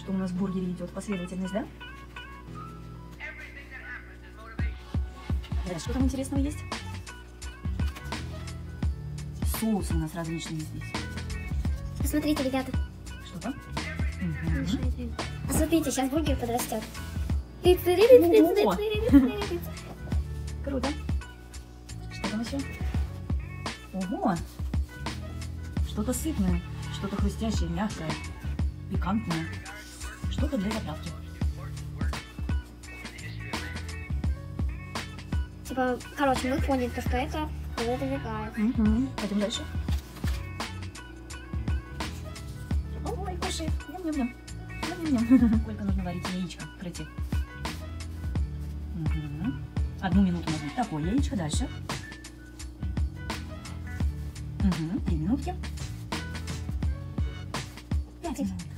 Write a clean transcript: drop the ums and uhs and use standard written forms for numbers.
что у нас в бургере идет последовательность, да? Что там интересного есть? Соусы у нас различные здесь. Посмотрите, ребята. Что там? А смотрите, сейчас бургер подрастет. Круто. Что там еще? Ого! Что-то сытное, что-то хрустящее, мягкое, пикантное. Что-то для заправки. Типа, короче, мы поняли, что это выдвигает. Пойдем дальше. Ой, кушай. Ням-ням-ням. Ням-ням-ням. Сколько нужно варить яичко, крыти? 1 минуту можно. Такое яичко. Дальше. 3 минутки. 5 минут.